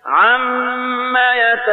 عما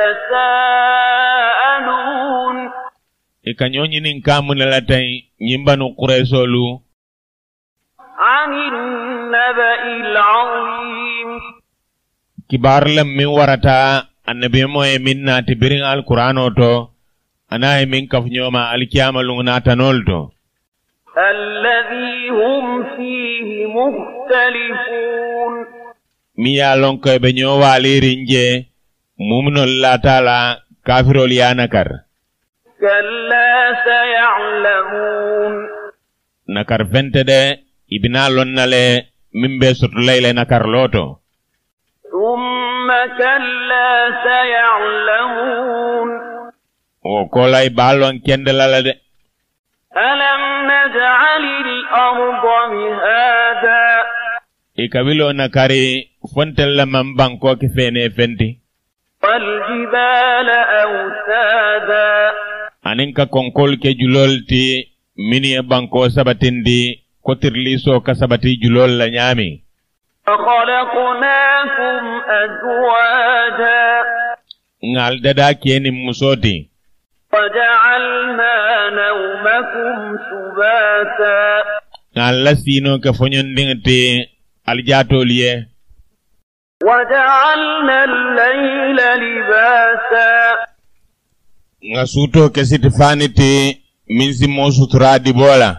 يتساءلون ikanyonyi kamuna latai nyimbanu Quraysolu عن النبأ العظيم kibar lam min warata annabi moye min nati birin alqur'ano to anaye min kaf nyoma alkiyama lungna tanolto الذي هم فيه مختلفون miya lonko be nyowali rinje mumnol la taala kafirol yanakar كلا سيعلمون nakar fentede ibina lonnale mimbe sutulayle nakar loto ثم كلا سيعلمون o kolay balon kendelala de ألم نجعل الأرض مهادا ikabilo nakari fontella man banko ke fene fenti والجبال أوتادا aninka konkol ke julolti mini banko sabatindi kotirli so ka sabati julol la nyami فخلقناكم أزواجا ngal dada keni musoti وجعلنا نومكم سباتا ngal lasino ka fonyondingti aljatoliye وجعلنا الليل لباسا nga suto ke sitifaniti min simo suturadi bola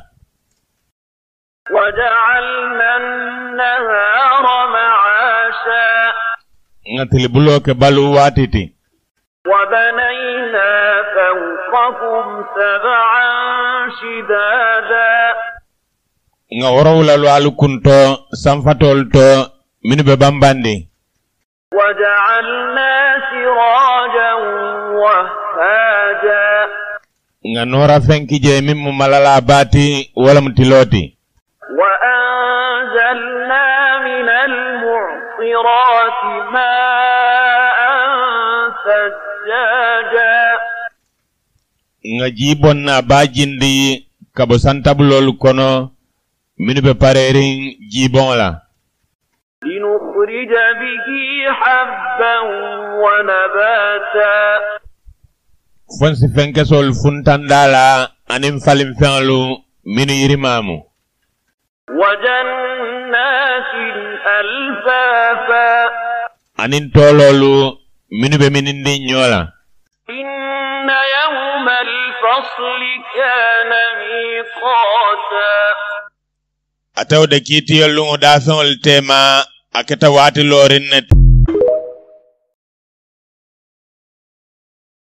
وجعلنا النهار معاشا nga tilibulo ke balu watiti وبنينا فوقكم سبعا شدادا nga worawla lo alukunto samfatol to min be bambandi وجعلنا سراجا وهاجا nga nora fenkije min mu malala bati wala mutiloti وأنزلنا من المعصرات ماء ثجاجا nga jibonna bajindi kabo santabulol kono min be parerin jibon la لنخرج به حبا ونباتا fonsi fenkesol funtandala anin falim fenlu min yirimamu وجنات ألفافا anin tololu min be minindi nyola إن يوم الفصل كان ميقاتا atawde kitiyol lungo da fenol tema aketa wati lorin net